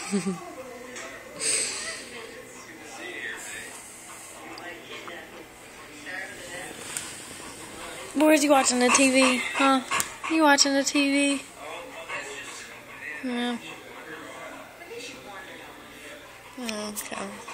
Boris, you watching the TV? Huh? You watching the TV? Yeah. Okay.